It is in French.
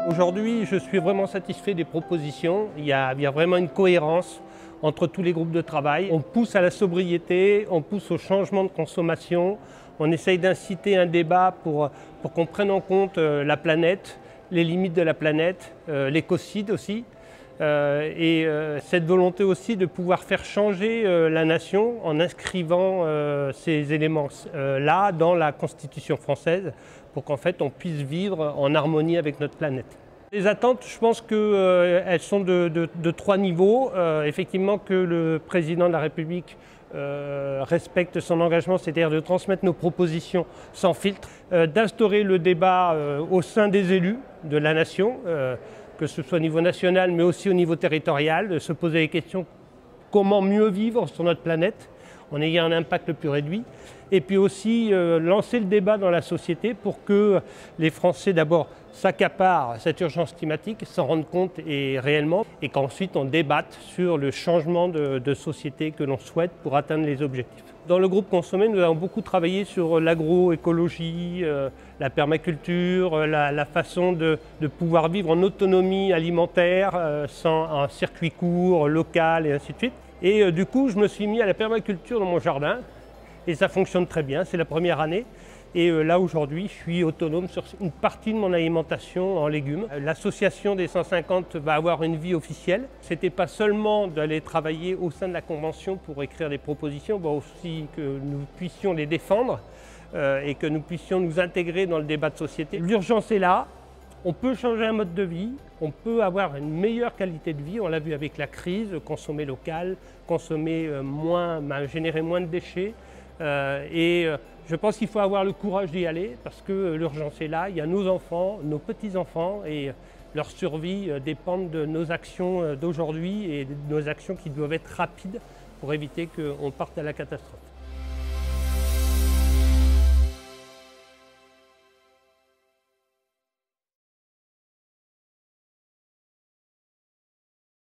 Aujourd'hui, je suis vraiment satisfait des propositions. Il y a vraiment une cohérence entre tous les groupes de travail. On pousse à la sobriété, on pousse au changement de consommation, on essaye d'inciter un débat pour qu'on prenne en compte la planète, les limites de la planète, l'écocide aussi. Cette volonté aussi de pouvoir faire changer la nation en inscrivant ces éléments-là dans la Constitution française pour qu'en fait on puisse vivre en harmonie avec notre planète. Les attentes, je pense qu'elles sont de trois niveaux. Effectivement que le président de la République respecte son engagement, c'est-à-dire de transmettre nos propositions sans filtre, d'instaurer le débat au sein des élus de la nation, que ce soit au niveau national mais aussi au niveau territorial, de se poser les questions comment mieux vivre sur notre planète en ayant un impact le plus réduit, et puis aussi lancer le débat dans la société pour que les Français d'abord s'accaparent cette urgence climatique, s'en rendent compte réellement, et qu'ensuite on débatte sur le changement de société que l'on souhaite pour atteindre les objectifs. Dans le groupe Consommer, nous avons beaucoup travaillé sur l'agroécologie, la permaculture, la façon de pouvoir vivre en autonomie alimentaire, sans un circuit court, local et ainsi de suite. Et du coup, je me suis mis à la permaculture dans mon jardin et ça fonctionne très bien, c'est la première année. Et là, aujourd'hui, je suis autonome sur une partie de mon alimentation en légumes. L'association des 150 va avoir une vie officielle. Ce n'était pas seulement d'aller travailler au sein de la Convention pour écrire des propositions, mais aussi que nous puissions les défendre et que nous puissions nous intégrer dans le débat de société. L'urgence est là. On peut changer un mode de vie, on peut avoir une meilleure qualité de vie, on l'a vu avec la crise, consommer local, consommer moins, générer moins de déchets. Je pense qu'il faut avoir le courage d'y aller parce que l'urgence est là, il y a nos enfants, nos petits-enfants et leur survie dépendent de nos actions d'aujourd'hui et de nos actions qui doivent être rapides pour éviter qu'on parte à la catastrophe.